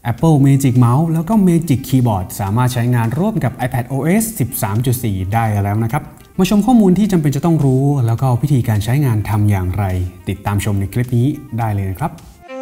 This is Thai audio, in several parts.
Apple Magic Mouse แล้วก็ Magic Keyboard สามารถใช้งานร่วมกับ iPadOS 13.4 ได้แล้วนะครับมาชมข้อมูลที่จำเป็นจะต้องรู้แล้วก็วิธีการใช้งานทำอย่างไรติดตามชมในคลิปนี้ได้เลยนะครับ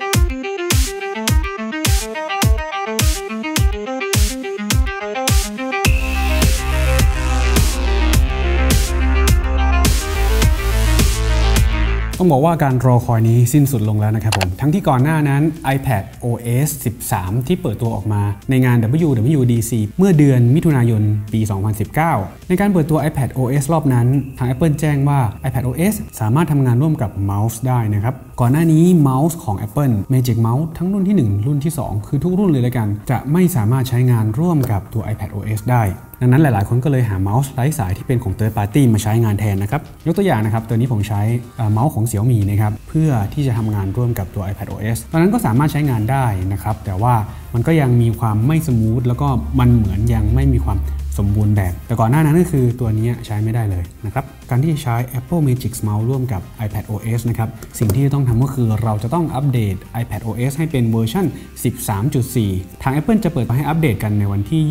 ต้องบอกว่าการรอคอยนี้สิ้นสุดลงแล้วนะครับผมทั้งที่ก่อนหน้านั้น iPadOS 13 ที่เปิดตัวออกมาในงาน WWDC เมื่อเดือนมิถุนายนปี 2019 ในการเปิดตัว iPadOS รอบนั้นทาง Apple แจ้งว่า iPadOS สามารถทำงานร่วมกับเมาส์ได้นะครับก่อนหน้านี้เมาส์ของ Apple Magic Mouse ทั้งรุ่นที่1รุ่นที่2คือทุกรุ่นเลยละกันจะไม่สามารถใช้งานร่วมกับตัว iPadOS ได้ดังนั้นหลายๆคนก็เลยหาเมาส์ไร้สายที่เป็นของ Third Party มาใช้งานแทนนะครับยกตัวอย่างนะครับตัวนี้ผมใช้เมาส์ของ Xiaomi นะครับเพื่อที่จะทำงานร่วมกับตัว iPadOS ตอนนั้นก็สามารถใช้งานได้นะครับแต่ว่ามันก็ยังมีความไม่สมูทแล้วก็มันเหมือนยังไม่มีความสมบูรณ์แบบแต่ก่อนหน้านั้นก็คือตัวนี้ใช้ไม่ได้เลยนะครับการที่ใช้ Apple Magic Mouse ร่วมกับ iPadOS นะครับสิ่งที่ต้องทำก็คือเราจะต้องอัปเดต iPadOS ให้เป็นเวอร์ชัน 13.4 ทาง Apple จะเปิดให้อัปเดตกันในวันที่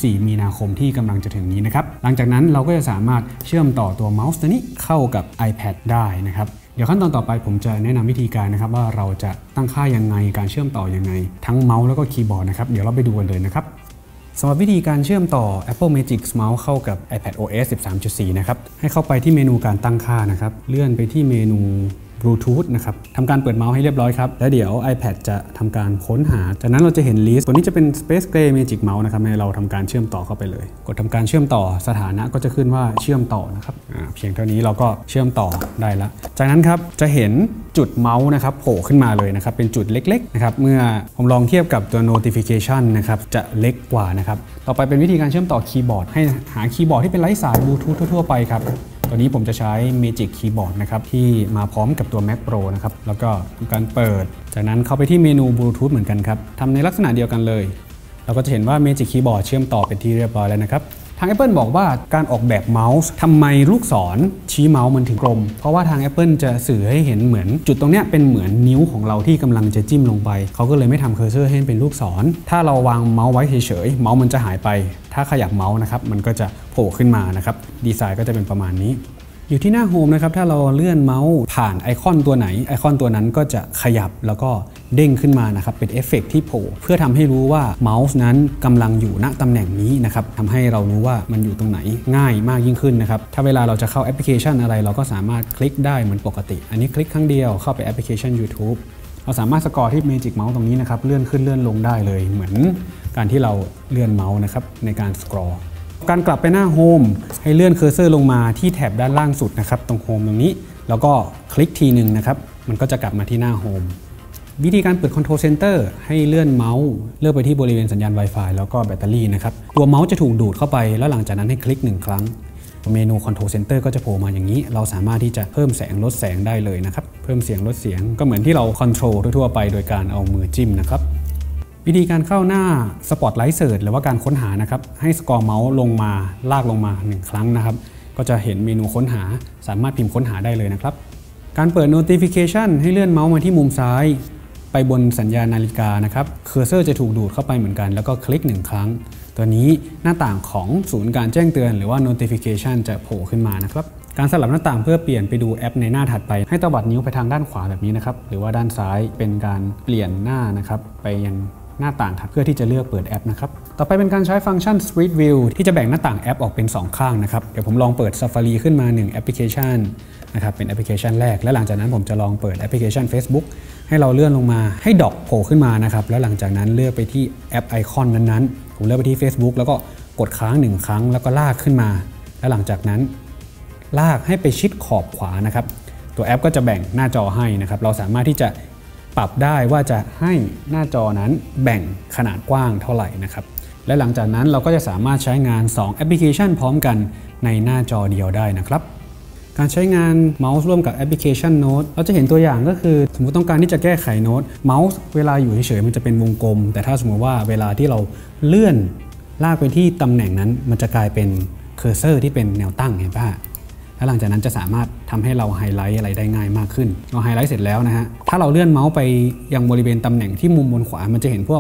24 มีนาคมที่กำลังจะถึงนี้นะครับหลังจากนั้นเราก็จะสามารถเชื่อมต่อตัวเมาส์ตัวนี้เข้ากับ iPad ได้นะครับเดี๋ยวขั้นตอนต่อไปผมจะแนะนำวิธีการนะครับว่าเราจะตั้งค่ายังไงการเชื่อมต่อยังไงทั้งเมาส์แล้วก็คีย์บอร์ดนะครับเดี๋ยวเราไปดูกันเลยนะครับสำหรับวิธีการเชื่อมต่อ Apple Magic Mouse เข้ากับ iPadOS 13.4 นะครับให้เข้าไปที่เมนูการตั้งค่านะครับเลื่อนไปที่เมนู Bluetooth นะครับทำการเปิดเมาส์ให้เรียบร้อยครับแล้วเดี๋ยว iPad จะทำการค้นหาจากนั้นเราจะเห็นลิสต์ตัวนี้จะเป็น Space Gray Magic Mouse นะครับให้เราทำการเชื่อมต่อเข้าไปเลยกดทำการเชื่อมต่อสถานะก็จะขึ้นว่าเชื่อมต่อนะครับเพียงเท่านี้เราก็เชื่อมต่อได้แล้วจากนั้นครับจะเห็นจุดเมาส์นะครับโผล่ขึ้นมาเลยนะครับเป็นจุดเล็กๆนะครับเมื่อผมลองเทียบกับตัว notification นะครับจะเล็กกว่านะครับต่อไปเป็นวิธีการเชื่อมต่อคีย์บอร์ดให้หาคีย์บอร์ดที่เป็นไร้สาย Bluetooth ทั่วๆไปครับตัวนี้ผมจะใช้ Magic Keyboard นะครับที่มาพร้อมกับตัว Mac Pro นะครับแล้วก็ทำการเปิดจากนั้นเข้าไปที่เมนู Bluetooth เหมือนกันครับทำในลักษณะเดียวกันเลยเราก็จะเห็นว่า Magic Keyboard เชื่อมต่อเป็นที่เรียบร้อยแล้วนะครับทาง Apple บอกว่าการออกแบบเมาส์ทำไมลูกศรชี้เมาส์มันถึงกลมเพราะว่าทาง Apple จะสื่อให้เห็นเหมือนจุดตรงนี้เป็นเหมือนนิ้วของเราที่กำลังจะจิ้มลงไปเขาก็เลยไม่ทำเคอร์เซอร์ให้เป็นลูกศรถ้าเราวางเมาส์ไว้เฉยๆเมาส์มันจะหายไปถ้าขยับเมาส์นะครับมันก็จะโผล่ขึ้นมานะครับดีไซน์ก็จะเป็นประมาณนี้อยู่ที่หน้าโฮมนะครับถ้าเราเลื่อนเมาส์ผ่านไอคอนตัวไหนไอคอนตัวนั้นก็จะขยับแล้วก็เด้งขึ้นมานะครับเป็นเอฟเฟกต์ที่โผล่เพื่อทำให้รู้ว่าเมาส์นั้นกำลังอยู่ณตำแหน่งนี้นะครับทำให้เรารู้ว่ามันอยู่ตรงไหนง่ายมากยิ่งขึ้นนะครับถ้าเวลาเราจะเข้าแอปพลิเคชันอะไรเราก็สามารถคลิกได้เหมือนปกติอันนี้คลิกครั้งเดียวเข้าไปแอปพลิเคชัน YouTube เราสามารถสกอร์ที่ Magic Mouse ตรงนี้นะครับเลื่อนขึ้นเลื่อนลงได้เลยเหมือนการที่เราเลื่อนเมาส์นะครับในการสครอลการกลับไปหน้าโฮมให้เลื่อนเคอร์เซอร์ลงมาที่แถบด้านล่างสุดนะครับตรงโฮมตรงนี้แล้วก็คลิกทีหนึ่งนะครับมันก็จะกลับมาที่หน้าโฮมวิธีการเปิด Control Center ให้เลื่อนเมาส์เลือกไปที่บริเวณสัญญาณ Wi-Fi แล้วก็แบตเตอรี่นะครับตัวเมาส์จะถูกดูดเข้าไปแล้วหลังจากนั้นให้คลิก1ครั้งเมนู Control Center ก็จะโผล่มาอย่างนี้เราสามารถที่จะเพิ่มแสงลดแสงได้เลยนะครับเพิ่มเสียงลดเสียงก็เหมือนที่เราคอนโทรลทั่วไปโดยการเอามือจิ้มนะครับวิธีการเข้าหน้า Spotlight Search หรือว่าการค้นหานะครับให้สกอร์เมาส์ลงมาลากลงมา1ครั้งนะครับก็จะเห็นเมนูค้นหาสามารถพิมพ์ค้นหาได้เลยนะครับการเปิด Notification ให้เลื่อนเมาส์มาที่มุมซ้ายไปบนสัญญาณนาฬิกานะครับเคอร์เซอร์จะถูกดูดเข้าไปเหมือนกันแล้วก็คลิก1ครั้งตัวนี้หน้าต่างของศูนย์การแจ้งเตือนหรือว่า Notification จะโผล่ขึ้นมานะครับการสลับหน้าต่างเพื่อเปลี่ยนไปดูแอปในหน้าถัดไปให้ตวัดนิ้วไปทางด้านขวาแบบนี้นะครับหรือว่าด้านซ้ายเป็นการเปลี่ยนหน้านะครับไปยังหน้าต่างเพื่อที่จะเลือกเปิดแอปนะครับต่อไปเป็นการใช้ฟังก์ชัน Street View ที่จะแบ่งหน้าต่างแอปออกเป็น2ข้างนะครับเดี๋ยวผมลองเปิด Safari ขึ้นมา1แอปพลิเคชันนะครับเป็นแอปพลิเคชันแรกและหลังจากนั้นผมจะลองเปิดแอปพลิเคชัน Facebook ให้เราเลื่อนลงมาให้ดอกโผล่ขึ้นมานะครับแล้วหลังจากนั้นเลือกไปที่แอปไอคอนนั้นๆผมเลือกไปที่ Facebook แล้วก็กดค้าง1ครั้งแล้วก็ลากขึ้นมาแล้วหลังจากนั้นลากให้ไปชิดขอบขวานะครับตัวแอปก็จะแบ่งหน้าจอให้นะครับเราสามารถที่จะปรับได้ว่าจะให้หน้าจอนั้นแบ่งขนาดกว้างเท่าไหร่นะครับและหลังจากนั้นเราก็จะสามารถใช้งาน2แอปพลิเคชันพร้อมกันในหน้าจอเดียวได้นะครับการใช้งานเมาส์ร่วมกับแอปพลิเคชันโน้ตเราจะเห็นตัวอย่างก็คือสมมุติต้องการที่จะแก้ไขโน้ตเมาส์เวลาอยู่เฉยๆมันจะเป็นวงกลมแต่ถ้าสมมติว่าเวลาที่เราเลื่อนลากไปที่ตำแหน่งนั้นมันจะกลายเป็นเคอร์เซอร์ที่เป็นแนวตั้งเห็นป่ะแล้วหลังจากนั้นจะสามารถทำให้เราไฮไลท์อะไรได้ง่ายมากขึ้นเราไฮไลท์เสร็จแล้วนะฮะถ้าเราเลื่อนเมาส์ไปยังบริเวณตำแหน่งที่มุมบนขวามันจะเห็นพวก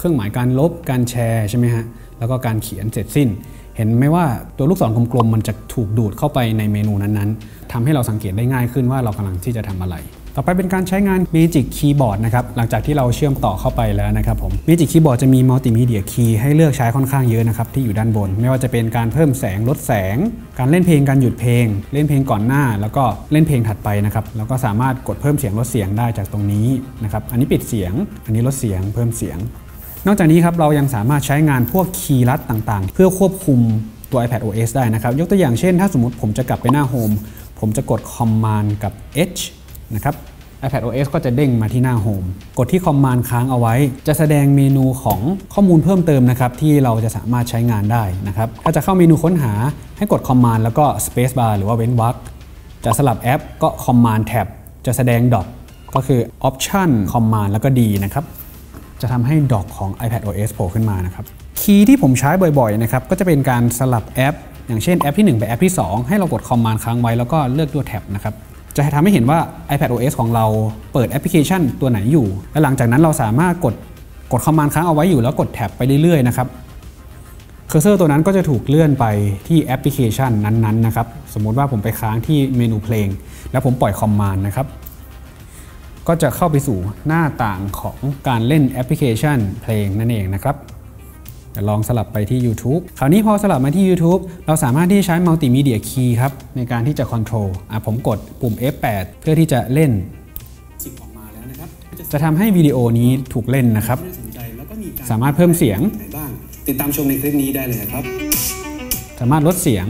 เครื่องหมายการลบการแชร์ใช่ไหมฮะแล้วก็การเขียนเสร็จสิ้นเห็นไหมว่าตัวลูกศรกลมๆมันจะถูกดูดเข้าไปในเมนูนั้นๆทำให้เราสังเกตได้ง่ายขึ้นว่าเรากำลังที่จะทำอะไรต่อไปเป็นการใช้งาน Magic Keyboard นะครับหลังจากที่เราเชื่อมต่อเข้าไปแล้วนะครับผม Magic Keyboard จะมี Multimedia Key ให้เลือกใช้ค่อนข้างเยอะนะครับที่อยู่ด้านบนไม่ว่าจะเป็นการเพิ่มแสงลดแสงการเล่นเพลงการหยุดเพลงเล่นเพลงก่อนหน้าแล้วก็เล่นเพลงถัดไปนะครับแล้วก็สามารถกดเพิ่มเสียงลดเสียงได้จากตรงนี้นะครับอันนี้ปิดเสียงอันนี้ลดเสียงเพิ่มเสียงนอกจากนี้ครับเรายังสามารถใช้งานพวกคีย์ลัดต่างๆเพื่อควบคุมตัว iPad OS ได้นะครับยกตัวอย่างเช่นถ้าสมมติผมจะกลับไปหน้า Home ผมจะกด Command กับ H นะครับiPad OS ก็จะเด้งมาที่หน้า Home กดที่ Command ค้างเอาไว้จะแสดงเมนูของข้อมูลเพิ่มเติมนะครับที่เราจะสามารถใช้งานได้นะครับถ้าจะเข้าเมนูค้นหาให้กด Command แล้วก็ Space Bar หรือว่าเว้นวรรคจะสลับแอปก็ Command Tab จะแสดงดอกก็คือ Option Command แล้วก็ D นะครับจะทำให้ดอกของ iPad OS โผล่ขึ้นมานะครับคีย์ที่ผมใช้บ่อยๆนะครับก็จะเป็นการสลับแอปอย่างเช่นแอปที่1ไปแอปที่2ให้เรากด Command ค้างไว้แล้วก็เลือกตัว Tab นะครับจะทำให้เห็นว่า iPad OS ของเราเปิดแอปพลิเคชันตัวไหนอยู่และหลังจากนั้นเราสามารถกด Command ค้างเอาไว้อยู่แล้วกดแท็บไปเรื่อยๆนะครับเคอร์เซอร์ตัวนั้นก็จะถูกเลื่อนไปที่แอปพลิเคชันนั้นๆนะครับสมมุติว่าผมไปค้างที่เมนูเพลงแล้วผมปล่อย Command นะครับก็จะเข้าไปสู่หน้าต่างของการเล่นแอปพลิเคชันเพลงนั่นเองนะครับลองสลับไปที่ YouTube คราวนี้พอสลับมาที่ YouTube เราสามารถที่จะใช้ Multimedia Key ครับในการที่จะ Control ผมกดปุ่ม F8 เพื่อที่จะเล่นออกมาแล้วนะครับจะทำให้วิดีโอนี้ถูกเล่นนะครับสามารถเพิ่มเสียงติดตามชมในคลิปนี้ได้เลยครับสามารถลดเสียง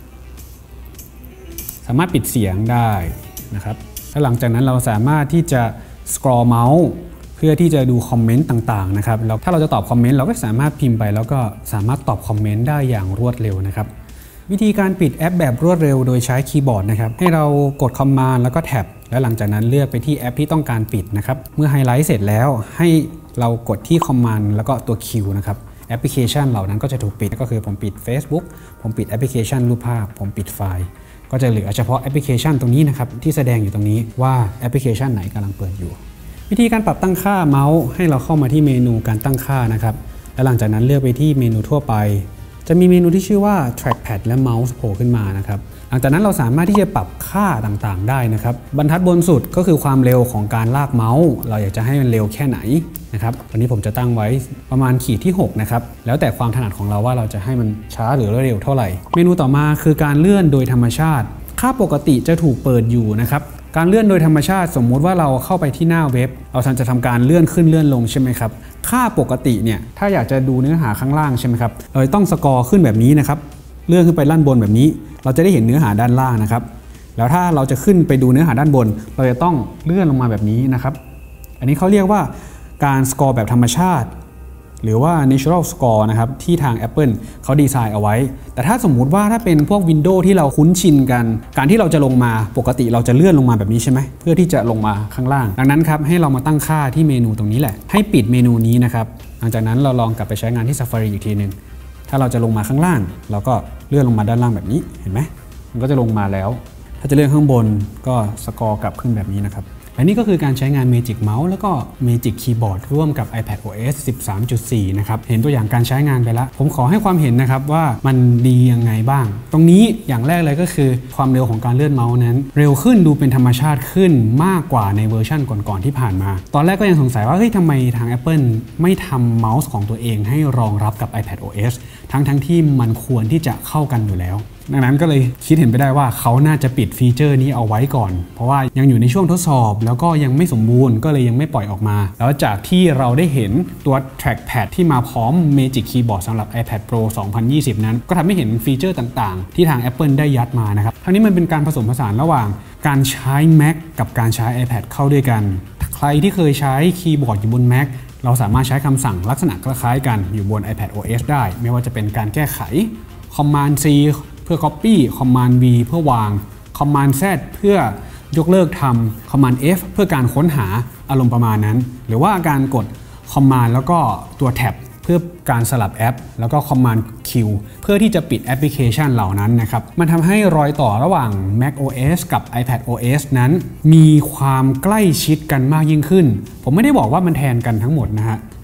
สามารถปิดเสียงได้นะครับและหลังจากนั้นเราสามารถที่จะ scroll เมาส์เพื่อที่จะดูคอมเมนต์ต่างๆนะครับแล้วถ้าเราจะตอบคอมเมนต์เราก็สามารถพิมพ์ไปแล้วก็สามารถตอบคอมเมนต์ได้อย่างรวดเร็วนะครับวิธีการปิดแอปแบบรวดเร็วโดยใช้คีย์บอร์ดนะครับให้เรากด Command แล้วก็แท็บแล้วหลังจากนั้นเลือกไปที่แอปที่ต้องการปิดนะครับเมื่อไฮไลท์เสร็จแล้วให้เรากดที่ Command แล้วก็ตัว Q นะครับแอปพลิเคชันเหล่านั้นก็จะถูกปิดก็คือผมปิด Facebook ผมปิดแอปพลิเคชันรูปภาพผมปิดไฟล์ก็จะเหลือเฉพาะแอปพลิเคชันตรงนี้นะครับที่แสดงอยู่ตรงนี้ว่าแอปพลิเคชันไหนกำลังเปิดอยู่วิธีการปรับตั้งค่าเมาส์ให้เราเข้ามาที่เมนูการตั้งค่านะครับและหลังจากนั้นเลือกไปที่เมนูทั่วไปจะมีเมนูที่ชื่อว่า trackpad และ mouse โผล่ขึ้นมานะครับหลังจากนั้นเราสามารถที่จะปรับค่าต่างๆได้นะครับบรรทัดบนสุดก็คือความเร็วของการลากเมาส์เราอยากจะให้มันเร็วแค่ไหนนะครับตอนนี้ผมจะตั้งไว้ประมาณขีดที่6นะครับแล้วแต่ความถนัดของเราว่าเราจะให้มันช้าหรือเร็วเท่าไหร่เมนูต่อมาคือการเลื่อนโดยธรรมชาติค่าปกติจะถูกเปิดอยู่นะครับการเลื่อนโดยธรรมชาติสมมุติว่าเราเข้าไปที่หน้าเว็บเราจะทำการเลื่อนขึ้นเลื่อนลงใช่ไหมครับค่าปกติเนี่ยถ้าอยากจะดูเนื้อหาข้างล่างใช่ไหมครับเราต้องสกอร์ขึ้นแบบนี้นะครับเลื่อนขึ้นไปด้านบนแบบนี้เราจะได้เห็นเนื้อหาด้านล่างนะครับแล้วถ้าเราจะขึ้นไปดูเนื้อหาด้านบนเราจะต้องเลื่อนลงมาแบบนี้นะครับอันนี้เขาเรียกว่าการสกอร์แบบธรรมชาติหรือว่า natural score นะครับที่ทาง Apple เขาดีไซน์เอาไว้แต่ถ้าสมมุติว่าถ้าเป็นพวก Windows ที่เราคุ้นชินกันการที่เราจะลงมาปกติเราจะเลื่อนลงมาแบบนี้ใช่ไหมเพื่อที่จะลงมาข้างล่างดังนั้นครับให้เรามาตั้งค่าที่เมนูตรงนี้แหละให้ปิดเมนูนี้นะครับหลังจากนั้นเราลองกลับไปใช้งานที่ Safari อีกทีนึงถ้าเราจะลงมาข้างล่างเราก็เลื่อนลงมาด้านล่างแบบนี้เห็นไหมมันก็จะลงมาแล้วถ้าจะเลื่อนข้างบนก็สกอร์กลับขึ้นแบบนี้นะครับและนี่ก็คือการใช้งาน Magic Mouse แล้วก็ Magic Keyboard ร่วมกับ iPad OS 13.4 นะครับเห็นตัวอย่างการใช้งานไปแล้วผมขอให้ความเห็นนะครับว่ามันดียังไงบ้างตรงนี้อย่างแรกเลยก็คือความเร็วของการเลื่อนเมาส์นั้นเร็วขึ้นดูเป็นธรรมชาติขึ้นมากกว่าในเวอร์ชันก่อนๆที่ผ่านมาตอนแรกก็ยังสงสัยว่าเฮ้ยทำไมทาง Apple ไม่ทำเมาส์ของตัวเองให้รองรับกับ iPad OS ทั้งที่มันควรที่จะเข้ากันอยู่แล้วดังนั้นก็เลยคิดเห็นไปได้ว่าเขาน่าจะปิดฟีเจอร์นี้เอาไว้ก่อนเพราะว่ายังอยู่ในช่วงทดสอบแล้วก็ยังไม่สมบูรณ์ก็เลยยังไม่ปล่อยออกมาแล้วจากที่เราได้เห็นตัว trackpad ที่มาพร้อม Magic Keyboard สำหรับ iPad Pro 2020 นั้นก็ทำให้เห็นฟีเจอร์ต่างๆที่ทาง Apple ได้ยัดมานะครับทั้งนี้มันเป็นการผสมผสานระหว่างการใช้ Mac กับการใช้ iPad เข้าด้วยกันใครที่เคยใช้คีย์บอร์ดอยู่บน Mac เราสามารถใช้คำสั่งลักษณะคล้ายๆกันอยู่บน iPad OS ได้ไม่ว่าจะเป็นการแก้ไข Command Cเพื่อ copy Command V เพื่อวาง Command Z เพื่อยกเลิกทำ Command F เพื่อการค้นหาอารมณ์ประมาณนั้นหรือว่าการกด Command แล้วก็ตัว Tab เพื่อการสลับแอปแล้วก็ Command Q เพื่อที่จะปิดแอปพลิเคชันเหล่านั้นนะครับมันทำให้รอยต่อระหว่าง Mac OS กับ iPad OS นั้นมีความใกล้ชิดกันมากยิ่งขึ้นผมไม่ได้บอกว่ามันแทนกันทั้งหมดนะฮะจ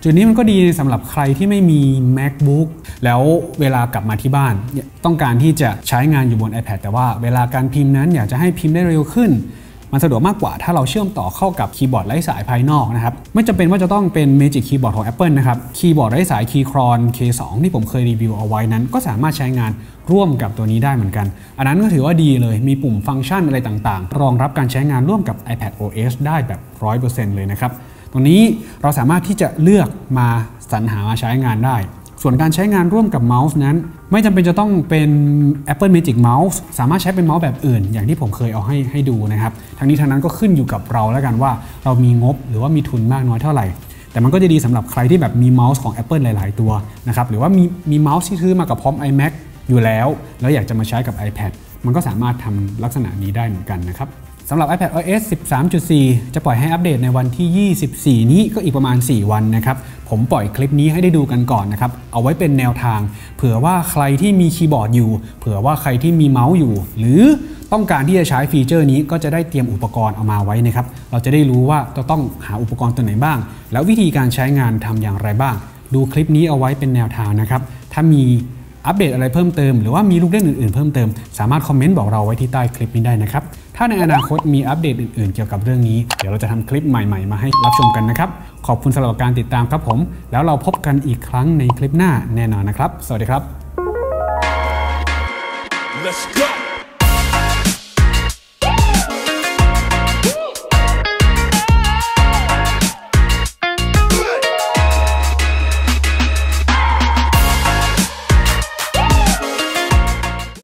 จุดนี้มันก็ดีสำหรับใครที่ไม่มี MacBook แล้วเวลากลับมาที่บ้านต้องการที่จะใช้งานอยู่บน iPad แต่ว่าเวลาการพิมพ์นั้นอยากจะให้พิมพ์ได้เร็วขึ้นมันสะดวกมากกว่าถ้าเราเชื่อมต่อเข้ากับคีย์บอร์ดไร้สายภายนอกนะครับไม่จำเป็นว่าจะต้องเป็น Magic Keyboard ของ Apple นะครับคีย์บอร์ดไร้สาย Keychron K2 ที่ผมเคยรีวิวเอาไว้นั้นก็สามารถใช้งานร่วมกับตัวนี้ได้เหมือนกันอันนั้นก็ถือว่าดีเลยมีปุ่มฟังก์ชันอะไรต่างๆรองรับการใช้งานร่วมกับ iPad OS ได้แบบ 100% เลยนะครับตรงนี้เราสามารถที่จะเลือกมาสรรหามาใช้งานได้ส่วนการใช้งานร่วมกับเมาส์นั้นไม่จำเป็นจะต้องเป็น Apple Magic Mouse สามารถใช้เป็นเมาส์แบบอื่นอย่างที่ผมเคยเอาให้ดูนะครับทั้งนี้ทั้งนั้นก็ขึ้นอยู่กับเราแล้วกันว่าเรามีงบหรือว่ามีทุนมากน้อยเท่าไหร่แต่มันก็จะดีสำหรับใครที่แบบมีเมาส์ของ Apple หลายๆตัวนะครับหรือว่ามีเมาส์ที่ซื้อมากับพร้อม iMac อยู่แล้วอยากจะมาใช้กับ iPad มันก็สามารถทำลักษณะนี้ได้เหมือนกันนะครับสำหรับ iPad OS 13.4 จะปล่อยให้อัปเดตในวันที่ 24 นี้ก็อีกประมาณ 4 วันนะครับผมปล่อยคลิปนี้ให้ได้ดูกันก่อนนะครับเอาไว้เป็นแนวทางเผื่อว่าใครที่มีคีย์บอร์ดอยู่เผื่อว่าใครที่มีเมาส์อยู่หรือต้องการที่จะใช้ฟีเจอร์นี้ก็จะได้เตรียมอุปกรณ์เอามาไว้นะครับเราจะได้รู้ว่าจะต้องหาอุปกรณ์ตัวไหนบ้างแล้ววิธีการใช้งานทำอย่างไรบ้างดูคลิปนี้เอาไว้เป็นแนวทางนะครับถ้ามีอัปเดตอะไรเพิ่มเติมหรือว่ามีลูกเล่นอื่นๆเพิ่มเติมสามารถคอมเมนต์บอกเราไว้ที่ใต้คลิปนี้ได้นะครับถ้าในอนาคตมีอัปเดตอื่นๆเกี่ยวกับเรื่องนี้เดี๋ยวเราจะทำคลิปใหม่ๆมาให้รับชมกันนะครับขอบคุณสำหรับการติดตามครับผมแล้วเราพบกันอีกครั้งในคลิปหน้าแน่นอนนะครับสวัสดีครับ Let's go